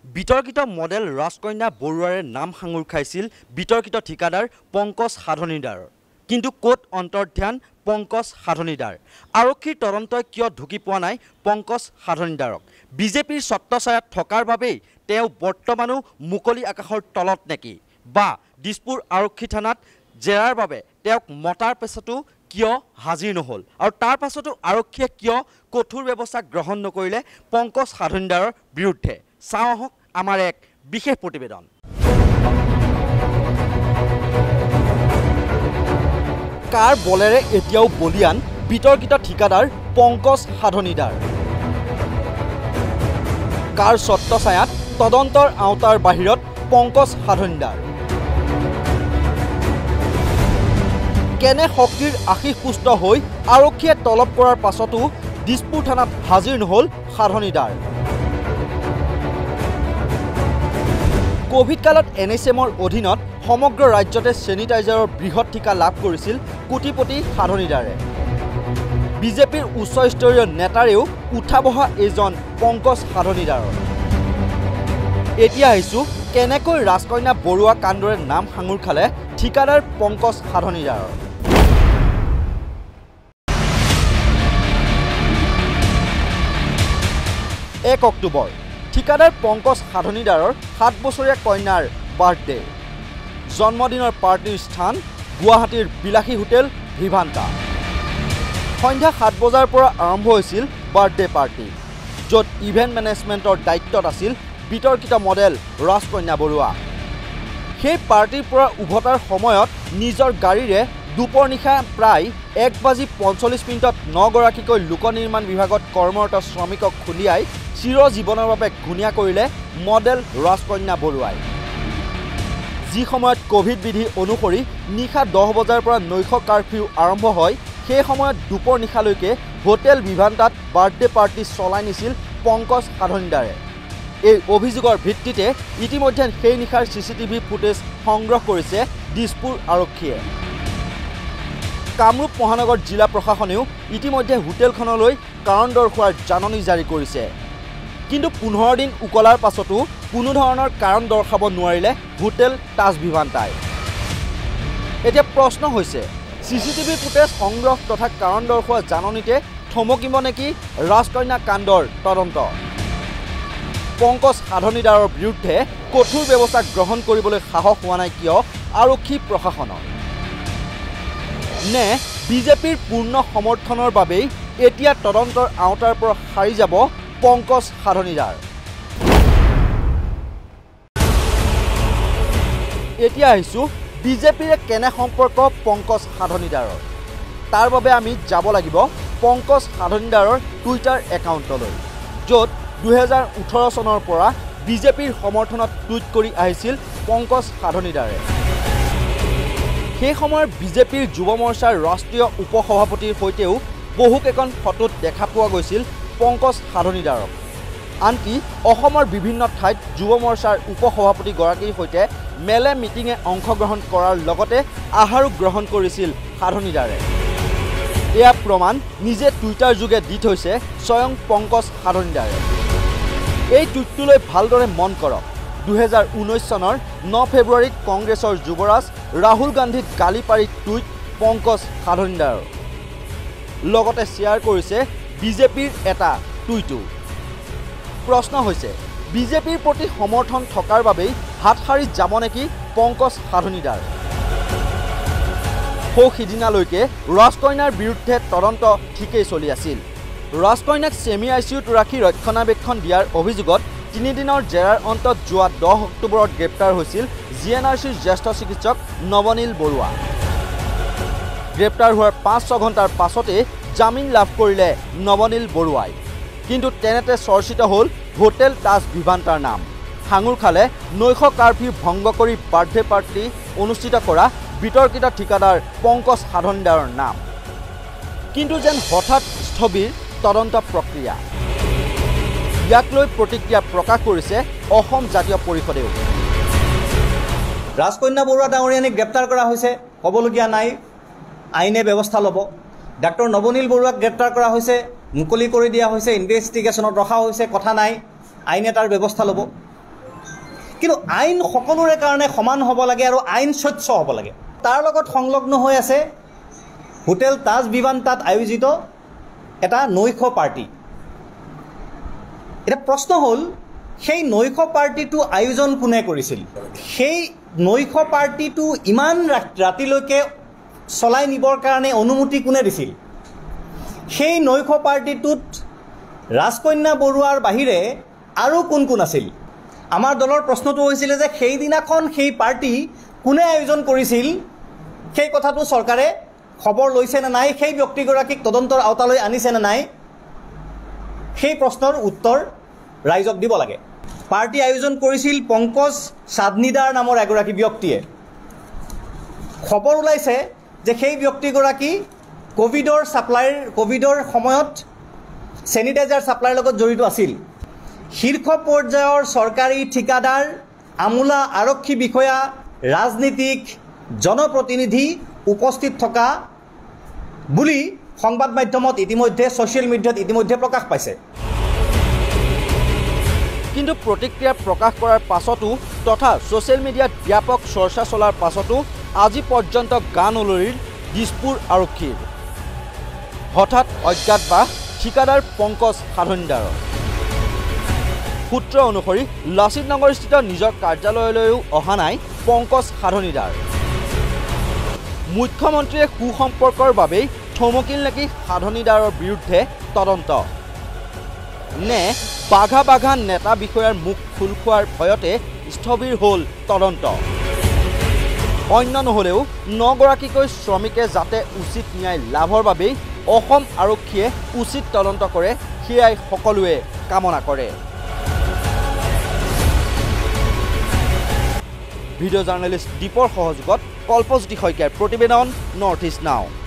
বিতৰ্কিত মডেল ৰাজকন্যা বৰুৱাৰে নাম সাঙুৰ খাইছিল বিতৰ্কিত ঠিকাদাৰ পংকজ সাধনীদাৰ। কিন্তু ক'ত অন্তৰ্ধান পংকজ সাধনীদাৰ? আৰক্ষীৰ তদন্তই কিয় ঢুকি পোৱা নাই পংকজ সাধনীদাৰক? বিজেপিৰ ছত্ৰছায়াত থকাৰ বাবেই তেওঁ বৰ্তমানো মুকলি আকাশৰ তলত নেকি? বা দিছপুৰ আৰক্ষী থানাত জেৰাৰ বাবে তেওঁক মতাৰ পাছতো কিয় হাজিৰ নহ'ল? আৰু তাৰ পাছতো আৰক্ষীয়ে কিয় কঠোৰ ব্যৱস্থা গ্ৰহণ নকৰিলে পংকজ সাধনীদাৰৰ বিৰুদ্ধে? চাওঁ আহক আমাৰ এক বিশেষ প্ৰতিবেদন। কাৰ বলেৰে এতিয়াও বলিয়ান বিতৰ্কিত ঠিকাদাৰ পংকজ সাধনীদাৰ? কাৰ ছত্ৰছায়াত তদন্তৰ আওতাৰ বাহিৰত পংকজ সাধনীদাৰ? কেনে শক্তিৰ আশীষ পুষ্ট হৈ আৰক্ষীয়ে তলব কৰাৰ পাছতো দিছপুৰ থানাত হাজিৰ নহ'ল সাধনীদাৰ? কোভিড কালত NHMৰ অধীনত সমগ্ৰ ৰাজ্যতে চেনিটাইজাৰৰ বৃহৎ ঠিকা লাভ কৰিছিল কোটিপতি সাধনীদাৰে। বিজেপিৰ উচ্চস্তৰীয় নেতাৰেও উঠা বহা এইজন পংকজ সাধনীদাৰৰ। এতিয়া আহিছোঁ কেনেকৈ ৰাজকন্যা বৰুৱা কাণ্ডৰে নাম সাঙুৰ খালে ঠিকাদাৰ পংকজ সাধনীদাৰৰ। 1 অক্টোবৰ ঠিকাদাৰ পংকজ সাধনীদাৰৰ 7 বছৰীয়া কন্যাৰ বাৰ্থডে। জন্মদিনৰ পাৰ্টিৰ স্থান গুৱাহাটীৰ বিলাসী হোটেল ভিভান্তা। সন্ধ্যা 7 বজাৰ পৰা আৰম্ভ হৈছিল বাৰ্থডে পাৰ্টি, য'ত ইভেণ্ট মেনেজমেণ্টৰ দায়িত্বত আছিল বিতৰ্কিত মডেল ৰাজকন্যা বৰুৱা। সেই পাৰ্টিৰ পৰা উভতাৰ সময়ত নিজৰ গাড়ীৰে দুপৰ নিশা প্ৰায় 1:45 9গৰাকীকৈ লোক নিৰ্মাণ বিভাগত কৰ্মৰত শ্ৰমিকক খুলিয়াই চিৰ জীৱনৰ বাবে ঘূণীয়া কৰিলে মডেল ৰাজকন্যা বৰুৱাই। যি সময়ত কোভিড বিধি অনুসৰি নিশা 10 বজাৰ পৰা নৈশ কাৰ্ফিউ আৰম্ভ হয়, সেই সময়ত দুপৰ নিশালৈকে হোটেল ভিভান্তাত বাৰ্থডে পাৰ্টি চলাই নিছিল পংকজ সাধনীদাৰে। এই অভিযোগৰ ভিত্তিতে ইতিমধ্যে সেই নিশাৰ CCTV ফুটেজ সংগ্ৰহ কৰিছে দিছপুৰ আৰক্ষীয়ে। কামৰূপ মহানগৰ জিলা প্ৰশাসনেও ইতিমধ্যে হোটেলখনলৈ কাৰণ দৰ্শোৱাৰ জাননী জাৰি কৰিছে। কিন্তু 15 দিন উকলাৰ পাছতো কোনো ধৰণৰ কাৰণ দৰ্শাব নোৱাৰিলে হোটেল তাজ ভিভান্তাই। এতিয়া প্ৰশ্ন হৈছে, CCTV ফুটেজ সংগ্ৰহ তথা কাৰণ দৰ্শোৱা জাননীতে থমকিব নেকি ৰাজকন্যা কাণ্ডৰ তদন্ত? পংকজ সাধনীদাৰৰ বিৰুদ্ধে কঠোৰ ব্যৱস্থা গ্ৰহণ কৰিবলৈ সাহস হোৱা নাই কিয় আৰক্ষী প্ৰশাসনৰ? নে বিজেপিৰ পূৰ্ণ সমৰ্থনৰ বাবেই এতিয়া তদন্তৰ আওতাৰ পৰা সাৰি যাব পংকজ সাধনীদাৰ? এতিয়া আহিছোঁ বিজেপিৰে কেনে সম্পৰ্ক পংকজ সাধনীদাৰৰ। তাৰ বাবে আমি যাব লাগিব পংকজ সাধনীদাৰৰ টুইটাৰ একাউণ্টলৈ, য'ত 2018 চনৰ পৰা বিজেপিৰ সমৰ্থনত টুইট কৰি আহিছিল পংকজ সাধনীদাৰে। সেই সময়ৰ বিজেপিৰ যুৱ মৰ্চাৰ ৰাষ্ট্ৰীয় উপসভাপতিৰ সৈতেও বহুকেইখন ফটোত দেখা পোৱা গৈছিল পংকজ সাধনীদাৰক। আনকি অসমৰ বিভিন্ন ঠাইত যুৱ মৰ্চাৰ উপসভাপতিগৰাকীৰ সৈতে মেলে মিটিঙে অংশগ্ৰহণ কৰাৰ লগতে আহাৰো গ্ৰহণ কৰিছিল সাধনীদাৰে। এয়া প্ৰমাণ নিজে টুইটাৰ যোগে দি থৈছে স্বয়ং পংকজ সাধনীদাৰে। এই টুইটটোলৈ ভালদৰে মন কৰক। 2019 চনৰ 9 ফেব্ৰুৱাৰীত কংগ্ৰেছৰ যুৱৰাজ ৰাহুল গান্ধীক গালি পাৰি টুইট পংকজ সাধনীদাৰৰ। লগতে শ্বেয়াৰ কৰিছে বিজেপিৰ এটা টুইটো। প্ৰশ্ন হৈছে, বিজেপিৰ প্ৰতি সমৰ্থন থকাৰ বাবেই হাত সাৰি যাব নেকি পংকজ সাধনীদাৰ? সিদিনালৈকে ৰাজকন্যাৰ বিৰুদ্ধে তদন্ত ঠিকেই চলি আছিল। ৰাজকন্যাক ছেমি ICUত ৰাখি ৰক্ষণাবেক্ষণ দিয়াৰ অভিযোগত 3 দিনৰ জেৰাৰ অন্তত যোৱা 10 অক্টোবৰত গ্ৰেপ্তাৰ হৈছিল GNRCৰ জ্যেষ্ঠ চিকিৎসক নৱনীল বৰুৱা। গ্ৰেপ্তাৰ হোৱাৰ 5-6 ঘণ্টাৰ পাছতে জামিন লাভ কৰিলে নৱনীল বৰুৱাই। কিন্তু তেনেতে চৰ্চিত হ'ল হোটেল তাজ ভিভান্তাৰ নাম। সাঙুৰ খালে নৈশ কাৰ্ফিউ ভংগ কৰি বাৰ্থডে পাৰ্টি অনুষ্ঠিত কৰা বিতৰ্কিত ঠিকাদাৰ পংকজ সাধনীদাৰৰ নাম। কিন্তু যেন হঠাৎ স্থবিৰ তদন্ত প্ৰক্ৰিয়া। ইয়াক লৈ প্ৰতিক্ৰিয়া প্ৰকাশ কৰিছে অসম জাতীয় পৰিষদেও। ৰাজকন্যা বৰুৱা ডাঙৰীয়ানীক গ্ৰেপ্তাৰ কৰা হৈছে, ক'বলগীয়া নাই, আইনে ব্যৱস্থা ল'ব। ডাক্তৰ নৱনীল বৰুৱাক গ্ৰেপ্তাৰ কৰা হৈছে, মুকলি কৰি দিয়া হৈছে, ইনভেষ্টিগেশ্যনত ৰখা হৈছে, কথা নাই, আইনে তাৰ ব্যৱস্থা ল'ব। কিন্তু আইন সকলোৰে কাৰণে সমান হ'ব লাগে আৰু আইন স্বচ্ছ হ'ব লাগে। তাৰ লগত সংলগ্ন হৈ আছে হোটেল তাজ ভিভান্তাত আয়োজিত এটা নৈশ পাৰ্টি। এটা প্ৰশ্ন হ'ল, সেই নৈশ পাৰ্টিটো আয়োজন কোনে কৰিছিল? সেই নৈশ পাৰ্টিটো ইমান ৰাতিলৈকে চলাই নিবৰ কাৰণে অনুমতি কোনে দিছিল? সেই নৈশ পাৰ্টিটোত ৰাজকন্যা বৰুৱাৰ বাহিৰে আৰু কোন কোন আছিল? আমাৰ দলৰ প্ৰশ্নটো হৈছিলে যে সেইদিনাখন সেই পাৰ্টি কোনে আয়োজন কৰিছিল, সেই কথাটো চৰকাৰে খবৰ লৈছে নে নাই, সেই ব্যক্তিগৰাকীক তদন্তৰ আওতালৈ আনিছে নে নাই, সেই প্ৰশ্নৰ উত্তৰ ৰাইজক দিব লাগে। পাৰ্টি আয়োজন কৰিছিল পংকজ সাধনীদাৰ নামৰ এগৰাকী ব্যক্তিয়ে। খবৰ ওলাইছে যে সেই ব্যক্তিগৰাকী কোভিডৰ সময়ত চেনিটাইজাৰ ছাপ্লাইৰ লগত জড়িত আছিল। শীৰ্ষ পৰ্যায়ৰ চৰকাৰী ঠিকাদাৰ, আমোলা আৰক্ষী বিষয়া, ৰাজনীতিক, জনপ্ৰতিনিধি উপস্থিত থকা বুলি সংবাদ মাধ্যমত ইতিমধ্যে ছ'চিয়েল মিডিয়াত ইতিমধ্যে প্ৰকাশ পাইছে। কিন্তু প্ৰতিক্ৰিয়া প্ৰকাশ কৰাৰ পাছতো তথা ছ'চিয়েল মিডিয়াত ব্যাপক চৰ্চা চলাৰ পাছতো আজি পৰ্যন্ত গান উলৰিল দিছপুৰ আৰক্ষীৰ। হঠাৎ অজ্ঞাত বা ঠিকাদাৰ পংকজ সাধনীদাৰৰ। সূত্ৰ অনুসৰি লাচিত নগৰস্থিত নিজৰ কাৰ্যালয়লৈও অহা নাই পংকজ সাধনীদাৰ। মুখ্যমন্ত্ৰীয়ে সুসম্পৰ্কৰ বাবেই থমকিল নেকি সাধনীদাৰৰ বিৰুদ্ধে তদন্ত? নে বাঘা বাঘা নেতা বিষয়াৰ মুখ খোল খোৱাৰ ভয়তে স্থবিৰ হ'ল তদন্ত? অন্য নহ'লেও 9গৰাকীকৈ শ্ৰমিকে যাতে উচিত ন্যায় লাভৰ বাবেই অসম আৰক্ষীয়ে উচিত তদন্ত কৰে, সেয়াই সকলোৱে কামনা কৰে। ভিডিঅ' জাৰ্নেলিষ্ট দীপৰ সহযোগত কল্পজ্যোতি শইকীয়াৰ প্ৰতিবেদন নৰ্থ ইষ্ট নাও।